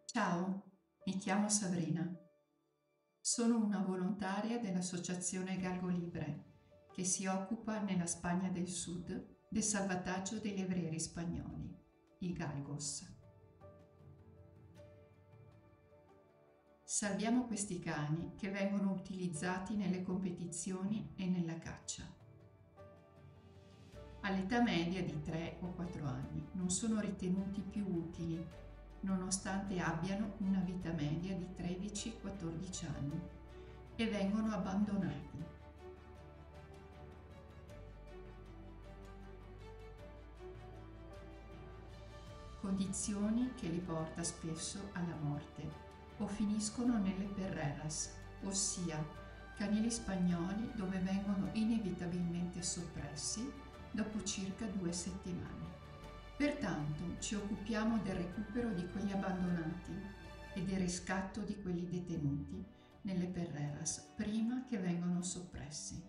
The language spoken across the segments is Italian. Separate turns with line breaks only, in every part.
Ciao, mi chiamo Sabrina. Sono una volontaria dell'Associazione Galgo Libre che si occupa nella Spagna del Sud del salvataggio dei levrieri spagnoli, i Galgos. Salviamo questi cani che vengono utilizzati nelle competizioni e nella caccia. All'età media di 3 o 4 anni non sono ritenuti più utili, nonostante abbiano una vita media di 13-14 anni, e vengono abbandonati. Condizioni che li porta spesso alla morte o finiscono nelle perreras, ossia canili spagnoli dove vengono inevitabilmente soppressi dopo circa 2 settimane. Pertanto ci occupiamo del recupero di quelli abbandonati e del riscatto di quelli detenuti nelle perreras prima che vengano soppressi.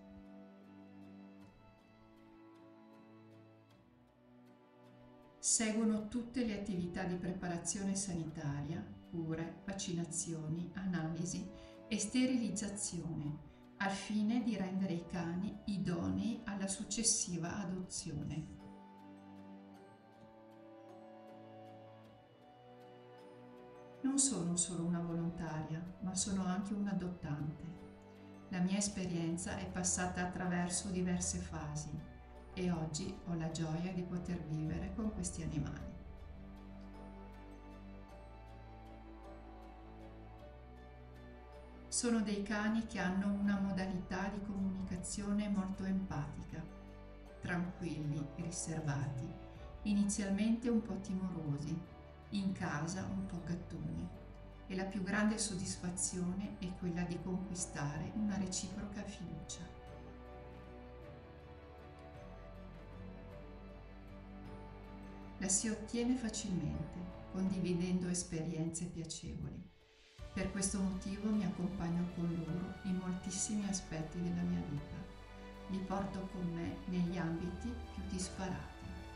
Seguono tutte le attività di preparazione sanitaria, cure, vaccinazioni, analisi e sterilizzazione al fine di rendere i cani idonei alla successiva adozione. Non sono solo una volontaria, ma sono anche un adottante. La mia esperienza è passata attraverso diverse fasi e oggi ho la gioia di poter vivere con questi animali. Sono dei cani che hanno una modalità di comunicazione molto empatica, tranquilli, riservati, inizialmente un po' timorosi, in casa un po' gattoni, e la più grande soddisfazione è quella di conquistare una reciproca fiducia. La si ottiene facilmente, condividendo esperienze piacevoli. Per questo motivo mi accompagno con loro in moltissimi aspetti della mia vita. Li porto con me negli ambiti più disparati.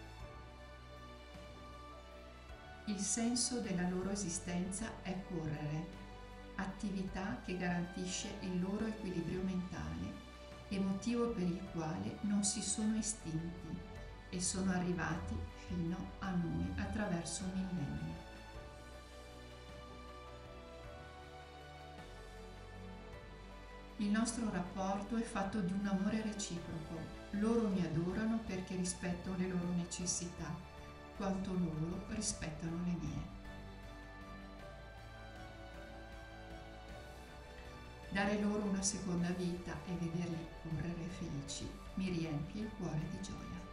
Il senso della loro esistenza è correre, attività che garantisce il loro equilibrio mentale e motivo per il quale non si sono estinti e sono arrivati fino a noi attraverso millenni. Il nostro rapporto è fatto di un amore reciproco. Loro mi adorano perché rispetto le loro necessità, quanto loro rispettano le mie. Dare loro una seconda vita e vederli correre felici mi riempie il cuore di gioia.